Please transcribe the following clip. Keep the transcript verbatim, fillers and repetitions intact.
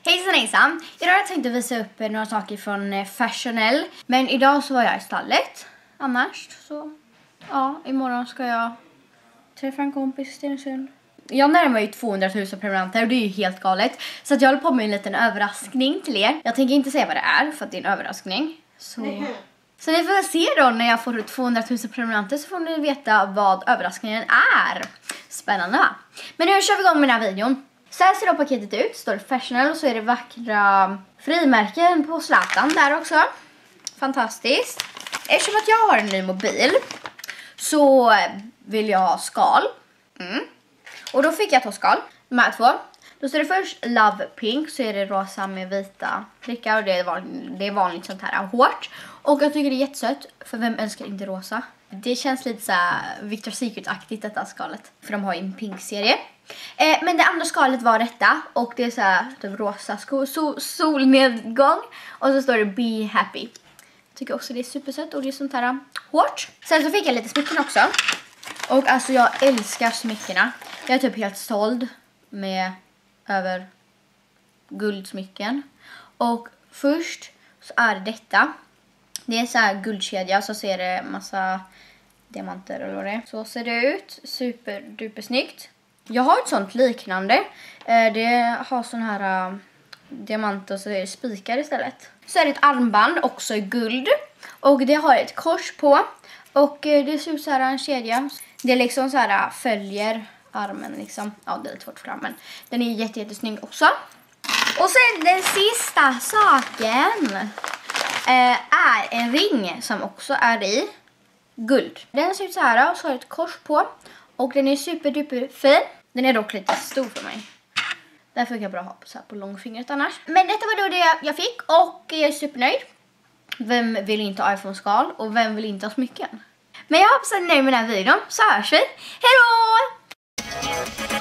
Hejsan hejsan! Idag har jag tänkt att visa upp några saker från Fashionelle. Men idag så var jag i stallet. Annars så, ja, imorgon ska jag träffa en kompis i Stenungsund. Jag närmar ju tvåhundratusen prenumeranter och det är ju helt galet. Så att jag håller på med en liten överraskning till er. Jag tänker inte säga vad det är för att det är en överraskning. Så, så ni får se då när jag får tvåhundratusen prenumeranter så får ni veta vad överraskningen är. Spännande va? Men nu kör vi igång med den här videon. Så här ser då paketet ut. Står det Fashionelle och så är det vackra frimärken på Zlatan där också. Fantastiskt. Eftersom att jag har en ny mobil så vill jag ha skal. Mm. Och då fick jag ta skal. De här två. Då står det först Love Pink. Så är det rosa med vita prickar. Och det är vanligt, det är vanligt sånt här hårt. Och jag tycker det är jättesött. För vem önskar inte rosa? Det känns lite så här Victoria's Secret-aktigt detta skalet. För de har ju en pink-serie. Eh, men det andra skalet var detta. Och det är så här typ rosa sko- so- solnedgång. Och så står det Be Happy. Jag tycker också det är supersött. Och det är sånt här hårt. Sen så fick jag lite smycken också. Och alltså jag älskar smyckena. Jag är typ helt såld med över guldsmycken. Och först så är det detta. Det är så här guldkedja så ser det massa diamanter eller vad det är. Så ser det ut. Super duper snyggt. Jag har ett sånt liknande. Det har sån här diamanter och så är det spikar istället. Så är det ett armband också i guld. Och det har ett kors på. Och det ser ut så här en kedja. Det är liksom så här följer armen liksom. Ja, det är lite svårt för armen. Den är jätte, jättesnygg också. Och sen den sista saken är en ring som också är i guld. Den ser ut så här och så har ett kors på. Och den är superduper fin. Den är dock lite stor för mig. Därför kan jag bra ha på, så här på långfingret annars. Men detta var då det jag fick och jag är supernöjd. Vem vill inte ha iPhone-skal och vem vill inte ha smycken? Men jag hoppas att ni är nöjda med den här videon så hörs vi. Hej då!